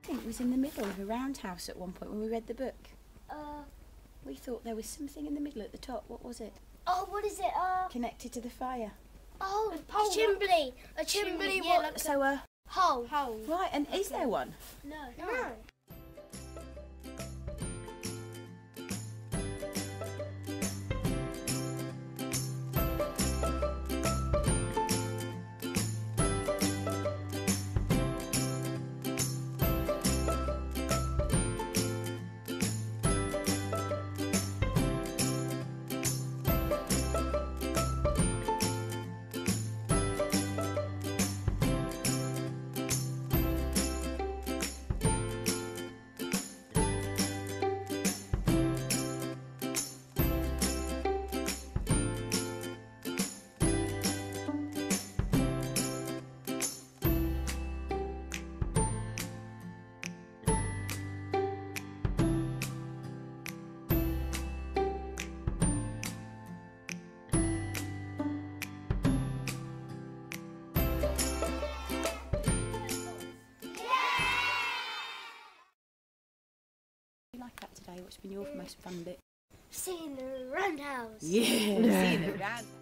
think was in the middle of a roundhouse at one point when we read the book. We thought there was something in the middle at the top. What was it? Oh, what is it? Connected to the fire. Oh, a chimney. A chimney. Yeah, like So a hole. Right, and is there one? No. Like that today? What's been your most fun bit? Seeing the roundhouse. Yeah, seeing the roundhouse.